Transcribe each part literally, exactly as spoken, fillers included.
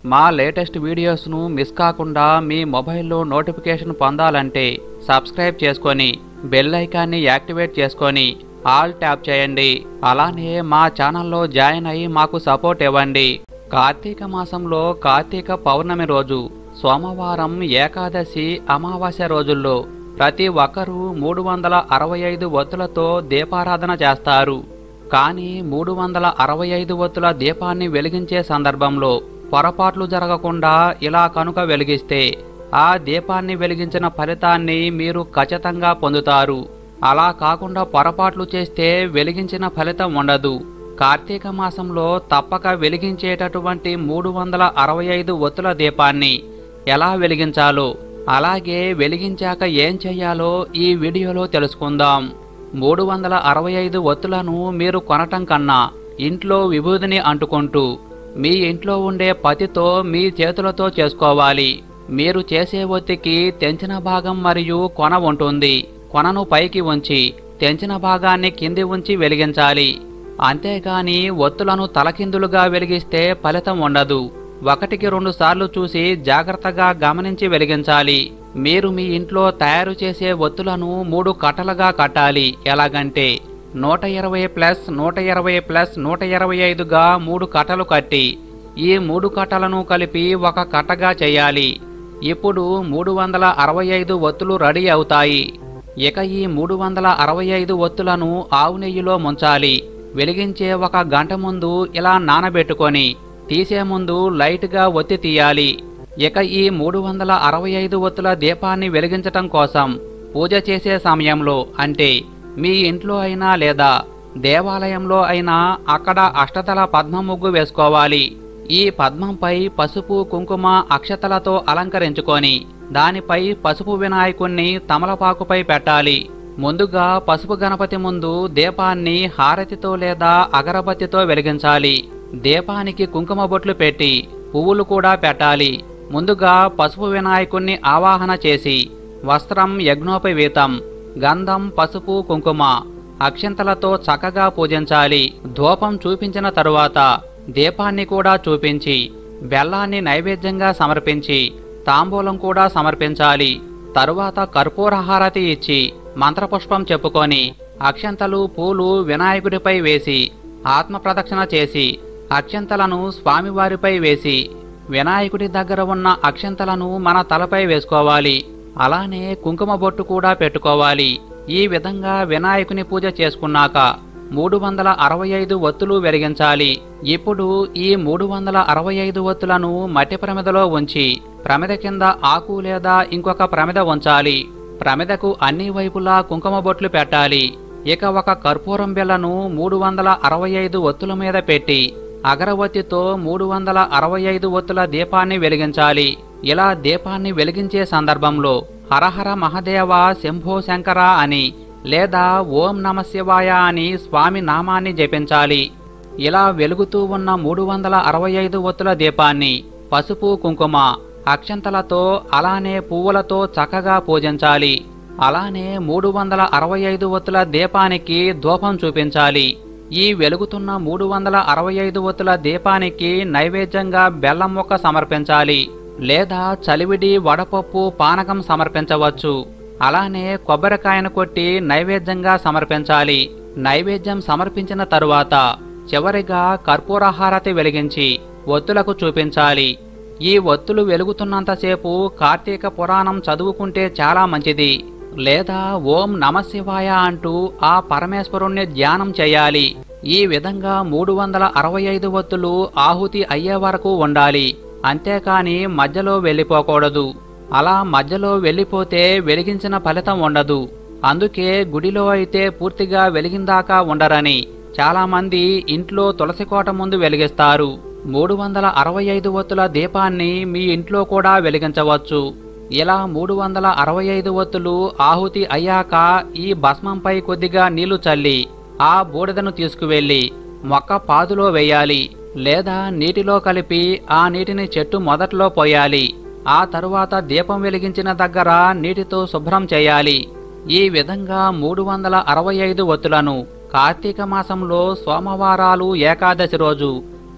మా latest వీడియోస్ను miss కాకుండా మీ మొబైల్లో నోటిఫికేషన్ పొందాలంటే సబ్స్క్రైబ్ చేసుకొని బెల్ ఐకాన్ని యాక్టివేట్ చేసుకొని ఆల్ ట్యాప్ చేయండి. అలానే మా ఛానల్లో జాయిన్ అయ్యి మాకు సపోర్ట్ ఇవ్వండి. కార్తీక మాసంలో కార్తీక పౌర్ణమి రోజు సోమవారం, ఏకాదశి, అమావాస్య రోజుల్లో ప్రతి ఒక్కరూ మూడు వందల అరవై ఐదు ఒత్తులతో దీపారాధన చేస్తారు. కానీ మూడు వందల అరవై ఐదు ఒత్తుల దీపాన్ని వెలిగించే సందర్భంలో పొరపాట్లు జరగకుండా ఇలా కనుక వెలిగిస్తే ఆ దీపాన్ని వెలిగించిన ఫలితాన్ని మీరు ఖచ్చితంగా పొందుతారు. అలా కాకుండా పొరపాట్లు చేస్తే వెలిగించిన ఫలితం ఉండదు. కార్తీక మాసంలో తప్పక వెలిగించేటటువంటి మూడు వందల అరవై ఐదు ఒత్తుల దీపాన్ని ఎలా వెలిగించాలో, అలాగే వెలిగించాక ఏం చెయ్యాలో ఈ వీడియోలో తెలుసుకుందాం. మూడు వందల అరవై ఐదు ఒత్తులను మీరు కొనటం కన్నా ఇంట్లో విభూదిని అంటుకుంటూ మీ ఇంట్లో ఉండే పతితో మీ చేతులతో చేసుకోవాలి. మీరు చేసే ఒత్తికి తెంచిన భాగం మరియు కొన ఉంటుంది. కొనను పైకి ఉంచి తెంచిన భాగాన్ని కింది ఉంచి వెలిగించాలి. అంతేగాని ఒత్తులను తలకిందులుగా వెలిగిస్తే ఫలితం ఉండదు. ఒకటికి రెండు సార్లు చూసి జాగ్రత్తగా గమనించి వెలిగించాలి. మీరు మీ ఇంట్లో తయారు చేసే ఒత్తులను మూడు కట్టలుగా కట్టాలి. ఎలాగంటే నూట ఇరవై ప్లస్ నూట ఇరవై ప్లస్ నూట ఇరవై ఐదుగా మూడు కట్టలు కట్టి ఈ మూడు కట్టలను కలిపి ఒక కట్టగా చేయాలి. ఇప్పుడు మూడు వందల అరవై ఐదు ఒత్తులు రెడీ అవుతాయి. ఇక ఈ మూడు వందల అరవై ఐదు ఒత్తులను ఆవు నెయ్యిలో ముంచాలి. వెలిగించే ఒక గంట ముందు ఇలా నానబెట్టుకొని తీసే ముందు లైట్గా ఒత్తి తీయాలి. ఇక ఈ మూడు వందల అరవై ఐదు ఒత్తుల దీపాన్ని వెలిగించటం కోసం పూజ చేసే సమయంలో, అంటే మీ ఇంట్లో అయినా లేదా దేవాలయంలో అయినా అక్కడ అష్టదళ పద్మ ముగ్గు వేసుకోవాలి. ఈ పద్మంపై పసుపు, కుంకుమ, అక్షతలతో అలంకరించుకొని దానిపై పసుపు వినాయకుణ్ణి తమలపాకుపై పెట్టాలి. ముందుగా పసుపు గణపతి ముందు దీపాన్ని హారతితో లేదా అగరబత్తితో వెలిగించాలి. దీపానికి కుంకుమ బొట్లు పెట్టి పువ్వులు కూడా పెట్టాలి. ముందుగా పసుపు వినాయకుణ్ణి ఆవాహన చేసి వస్త్రం, యజ్ఞోపవీతం, గంధం, పసుపు, కుంకుమ, అక్షంతలతో చక్కగా పూజించాలి. ధూపం చూపించిన తరువాత దీపాన్ని కూడా చూపించి బెల్లాన్ని నైవేద్యంగా సమర్పించి తాంబూలం కూడా సమర్పించాలి. తరువాత కర్పూర హారతి ఇచ్చి మంత్రపుష్పం చెప్పుకొని అక్షంతలు, పూలు వినాయకుడిపై వేసి ఆత్మ ప్రదక్షిణ చేసి అక్షంతలను స్వామివారిపై వేసి వినాయకుడి దగ్గర ఉన్న అక్షంతలను మన తలపై వేసుకోవాలి. అలానే కుంకుమ బొట్టు కూడా పెట్టుకోవాలి. ఈ విధంగా వినాయకుని పూజ చేసుకున్నాక మూడు వందల అరవై ఐదు ఒత్తులు వెలిగించాలి. ఇప్పుడు ఈ మూడు వందల అరవై ఐదు ఒత్తులను మట్టి ప్రమిదలో ఉంచి ప్రమిద కింద ఆకు లేదా ఇంకొక ప్రమిద ఉంచాలి. ప్రమిదకు అన్ని వైపులా కుంకుమ బొట్లు పెట్టాలి. ఇక ఒక కర్పూరం బిళ్ళను మూడు వందల అరవై ఐదు ఒత్తుల మీద పెట్టి అగరవత్తితో మూడు వందల అరవై ఐదు ఒత్తుల దీపాన్ని వెలిగించాలి. ఇలా దీపాన్ని వెలిగించే సందర్భంలో హరహర మహదేవ, శంభో శంకర అని లేదా ఓం నమ శివాయ అని స్వామి నామాన్ని జపించాలి. ఇలా వెలుగుతూ ఉన్న మూడు వందల అరవై ఐదు ఒత్తుల దీపాన్ని పసుపు, కుంకుమ, అక్షంతలతో అలానే పువ్వులతో చక్కగా పూజించాలి. అలానే మూడు వందల అరవై ఐదు ఒత్తుల దీపానికి ధూపం చూపించాలి. ఈ వెలుగుతున్న మూడు వందల అరవై ఐదు ఒత్తుల దీపానికి నైవేద్యంగా బెల్లం ముక్క సమర్పించాలి. లేదా చలివిడి, వడపప్పు, పానకం సమర్పించవచ్చు. అలానే కొబ్బరికాయను కొట్టి నైవేద్యంగా సమర్పించాలి. నైవేద్యం సమర్పించిన తరువాత చివరిగా కర్పూర హారతి వెలిగించి ఒత్తులకు చూపించాలి. ఈ ఒత్తులు వెలుగుతున్నంతసేపు కార్తీక పురాణం చదువుకుంటే చాలా మంచిది. లేదా ఓం నమశివాయ అంటూ ఆ పరమేశ్వరుణ్ణి ధ్యానం చేయాలి. ఈ విధంగా మూడు వందల అరవై ఐదు ఒత్తులు ఆహుతి అయ్యే వరకు ఉండాలి. అంతేకాని మధ్యలో వెళ్ళిపోకూడదు. అలా మధ్యలో వెళ్ళిపోతే వెలిగించిన ఫలితం ఉండదు. అందుకే గుడిలో అయితే పూర్తిగా వెలిగిందాకా ఉండరని చాలామంది ఇంట్లో తులసికోట ముందు వెలిగిస్తారు. మూడు వందల అరవై ఐదు ఒత్తుల దీపాన్ని మీ ఇంట్లో కూడా వెలిగించవచ్చు. ఇలా మూడు వందల అరవై ఐదు ఒత్తులు ఆహుతి అయ్యాక ఈ భస్మంపై కొద్దిగా నీళ్లు చల్లి ఆ బూడిదను తీసుకువెళ్లి మొక్క పాదులో వేయాలి. లేదా నీటిలో కలిపి ఆ నీటిని చెట్టు మొదట్లో పోయాలి. ఆ తరువాత దీపం వెలిగించిన దగ్గర నీటితో శుభ్రం చేయాలి. ఈ విధంగా మూడు వందల అరవై ఐదు ఒత్తులను కార్తీక మాసంలో సోమవారాలు, ఏకాదశి రోజు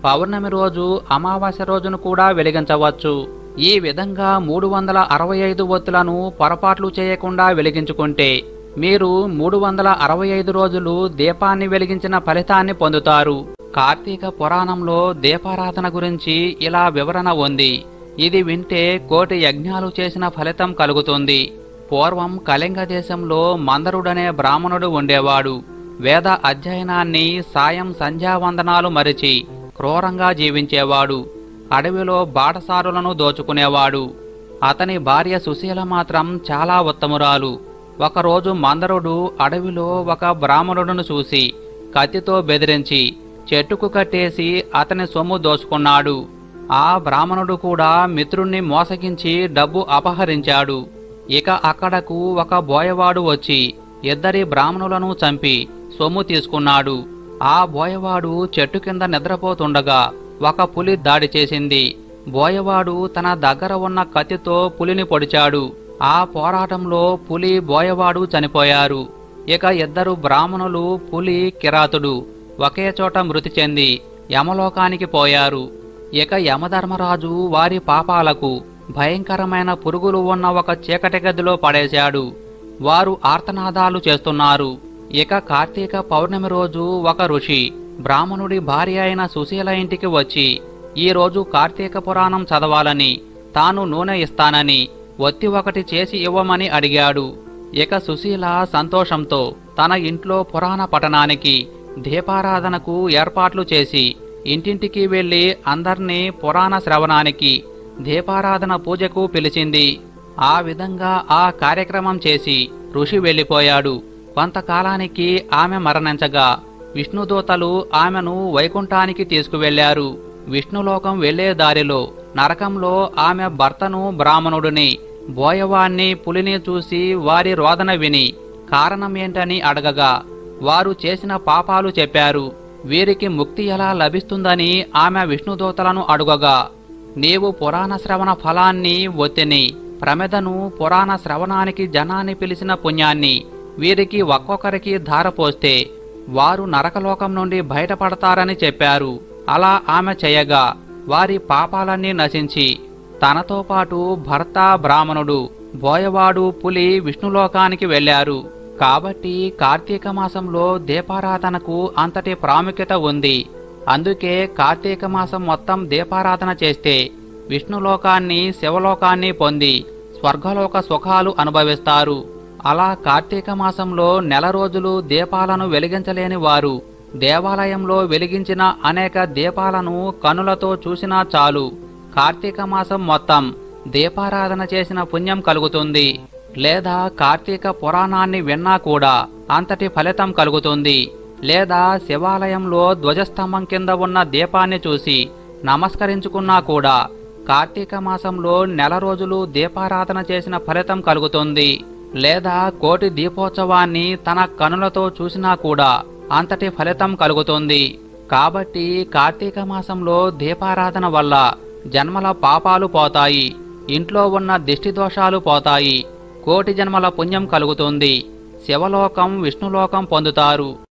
పౌర్ణమి రోజు, అమావాస్య రోజును కూడా వెలిగించవచ్చు. ఈ విధంగా మూడు వందల అరవై ఐదు ఒత్తులను పొరపాట్లు చేయకుండా వెలిగించుకుంటే మీరు మూడు వందల అరవై ఐదు రోజులు దీపాన్ని వెలిగించిన ఫలితాన్ని పొందుతారు. కార్తీక పురాణంలో దీపారాధన గురించి ఇలా వివరణ ఉంది. ఇది వింటే కోటి యజ్ఞాలు చేసిన ఫలితం కలుగుతుంది. పూర్వం కళింగ దేశంలో మందరుడనే బ్రాహ్మణుడు ఉండేవాడు. వేద అధ్యయనాన్ని, సాయం సంధ్యావందనాలు మరిచి క్రూరంగా జీవించేవాడు. అడవిలో బాటసారులను దోచుకునేవాడు. అతని భార్య సుశీల మాత్రం చాలా ఉత్తమురాలు. ఒకరోజు మందరుడు అడవిలో ఒక బ్రాహ్మణుడును చూసి కత్తితో బెదిరించి చెట్టుకు కట్టేసి అతని సొమ్ము దోచుకున్నాడు. ఆ బ్రాహ్మణుడు కూడా మిత్రుణ్ణి మోసగించి డబ్బు అపహరించాడు. ఇక అక్కడకు ఒక బోయవాడు వచ్చి ఇద్దరి బ్రాహ్మణులను చంపి సొమ్ము తీసుకున్నాడు. ఆ బోయవాడు చెట్టు కింద నిద్రపోతుండగా ఒక పులి దాడి చేసింది. బోయవాడు తన దగ్గర ఉన్న కత్తితో పులిని పొడిచాడు. ఆ పోరాటంలో పులి, బోయవాడు చనిపోయారు. ఇక ఇద్దరు బ్రాహ్మణులు, పులి, కిరాతుడు ఒకే చోట మృతి చెంది యమలోకానికి పోయారు. ఇక యమధర్మరాజు వారి పాపాలకు భయంకరమైన పురుగులు ఉన్న ఒక చీకటి గదిలో పడేశాడు. వారు ఆర్తనాదాలు చేస్తున్నారు. ఇక కార్తీక పౌర్ణమి రోజు ఒక ఋషి బ్రాహ్మణుడి భార్య అయిన సుశీల ఇంటికి వచ్చి ఈ రోజు కార్తీక పురాణం చదవాలని, తాను నూనె ఇస్తానని, ఒత్తి ఒకటి చేసి ఇవ్వమని అడిగాడు. ఇక సుశీల సంతోషంతో తన ఇంట్లో పురాణ పఠనానికి, దీపారాధనకు ఏర్పాట్లు చేసి ఇంటింటికి వెళ్లి అందర్నీ పురాణ శ్రవణానికి, దీపారాధన పూజకు పిలిచింది. ఆ విధంగా ఆ కార్యక్రమం చేసి ఋషి వెళ్లిపోయాడు. కొంతకాలానికి ఆమె మరణించగా విష్ణుదూతలు ఆమెను వైకుంఠానికి తీసుకువెళ్లారు. విష్ణులోకం వెళ్లే దారిలో నరకంలో ఆమె భర్తను, బ్రాహ్మణుడిని, బోయవాణ్ణి, పులిని చూసి వారి రోదన విని కారణమేంటని అడగగా వారు చేసిన పాపాలు చెప్పారు. వీరికి ముక్తి ఎలా లభిస్తుందని ఆమె విష్ణుదూతలను అడుగగా, నీవు పురాణ శ్రవణ ఫలాన్ని, ఒత్తిని, ప్రమెదను, పురాణ శ్రవణానికి జనాన్ని పిలిచిన పుణ్యాన్ని వీరికి ఒక్కొక్కరికి ధారపోస్తే వారు నరకలోకం నుండి బయటపడతారని చెప్పారు. అలా ఆమె చేయగా వారి పాపాలన్నీ నశించి తనతో పాటు భర్త, బ్రాహ్మణుడు, బోయవాడు, పులి విష్ణులోకానికి వెళ్లారు. కాబట్టి కార్తీక మాసంలో దీపారాధనకు అంతటి ప్రాముఖ్యత ఉంది. అందుకే కార్తీక మాసం మొత్తం దీపారాధన చేస్తే విష్ణులోకాన్ని, శివలోకాన్ని పొంది స్వర్గలోక సుఖాలు అనుభవిస్తారు. అలా కార్తీక మాసంలో నెల రోజులు దీపాలను వెలిగించలేని వారు దేవాలయంలో వెలిగించిన అనేక దీపాలను కనులతో చూసినా చాలు కార్తీక మాసం మొత్తం దీపారాధన చేసిన పుణ్యం కలుగుతుంది. లేదా కార్తీక పురాణాన్ని విన్నా కూడా అంతటి ఫలితం కలుగుతుంది. లేదా శివాలయంలో ధ్వజస్తంభం కింద ఉన్న దీపాన్ని చూసి నమస్కరించుకున్నా కూడా కార్తీక మాసంలో నెల రోజులు దీపారాధన చేసిన ఫలితం కలుగుతుంది. లేదా కోటి దీపోత్సవాన్ని తన కనులతో చూసినా కూడా అంతటి ఫలితం కలుగుతుంది. కాబట్టి కార్తీక మాసంలో దీపారాధన వల్ల జన్మల పాపాలు పోతాయి, ఇంట్లో ఉన్న దిష్టి దోషాలు పోతాయి, కోటి జన్మల పుణ్యం కలుగుతుంది, శివలోకం, విష్ణులోకం పొందుతారు.